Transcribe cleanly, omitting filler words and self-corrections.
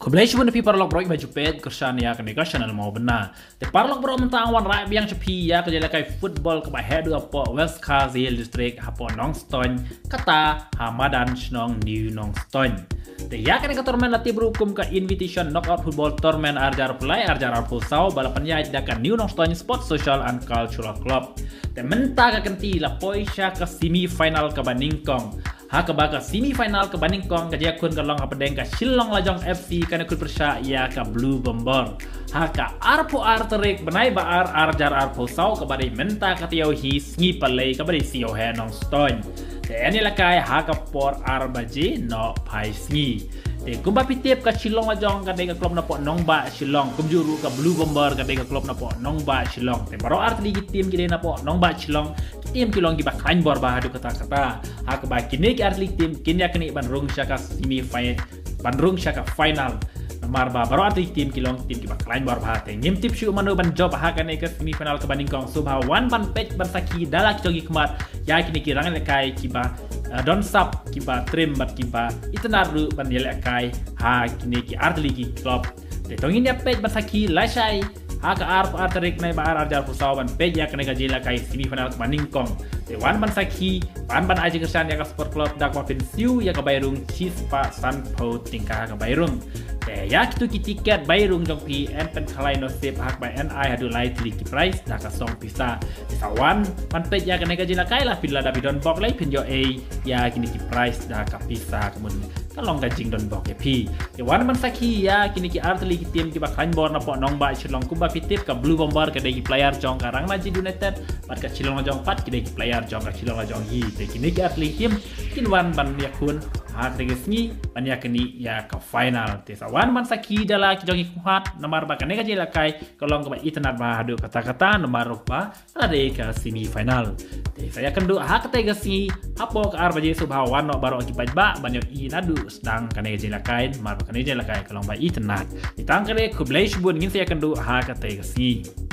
Kublai shibun pi parlok bro baju pet kersan ya kene channel mau benar. Te parlok bro mentang wan rai biang cepi ya kerja kai football ke head apa West Kazil district hapo Nongston kata Hamadan Snong New Nongston. Te ya kene ka tournament latih berhukum ke invitation knockout football tournament arjar play arjar arpusau balapan ya dakan New Nongston Sport Social and Cultural Club. Te menta ka kenti la poisha ke semifinal ke Baningkong. Haka baka semifinal ke Baningkong kerja kun kalong apa deng ka Shillong Lajong FC kana kun persya ya ka Blue Bomber. Haka arpo arterik benai baar arjar arpo sau ke badai menta ka tiau hi sngi palei ke badai sio he nong stone. Te ani lakai haka por arbaje no pai sngi. Te kumba pitip ka Shillong Lajong ka deng ka klub na po nong ba Shillong kumjuru ka Blue Bomber ka deng ka klub na po nong ba Shillong. Te baro arteri tim kide na po nong ba Shillong tim kilong giba kain bor bahadu kata-kata hak ba kini ki atlet tim kini yakni bandrung syaka semifinal bandrung syaka final nomor ba baru atlet tim kilong tim giba kain bor bahate ngim tip syu manu ban job hak ne ke semifinal ke Baningkong subha wan ban page bersaki dalak jogi kemat ya kini kirangan lekai kiba don sap kiba trim bat kiba itenaru ban lekai ha kini ki atlet ki club te tongin ya page bersaki lasai haka arp arterik nai ba arjar pusawan peja kene gajila kai semifinal ke Baningkong te wan ban saki ban aji kersan ya ka sport club dak ma pensiu ya ka Bayrung Chispa Sanpo tingkah ka Bayrung te ya kitu ki tiket Bayrung jong pi en pen khalai no sip hak ba NI hadu lai tri ki price dak ka song pisa sawan ban peja kene gajila kai lah pila da bidon bok lai pin yo ya kini ki price dak ka pisa kemun kalong gajing don bok ya pi te wan ban saki ya kini ki arteli ki tim ki ba khain bor na po nong ba Shillong kumba pitip ka Blue Bomber ke degi player jong karang Majid United pat ka Shillong Lajong pat ki degi player jong ka Shillong Lajong hi te kini ki atlet tim kinwan ban yakun hak degi sngi ban yakni ya ka final te sawan ban saki dala ki jong kuhat nomor ba kane ka jela kai kolong ka itnat ba hadu kata-kata nomor ba ada ka semifinal te saya kendu hak te gasi hapo ka arbaje subhawan no baro ki ba banyak inadu sedang kane jela kai mar kane jela kai kolong ba itnat ditang kale kublai shbun ngin saya kendu hak te gasi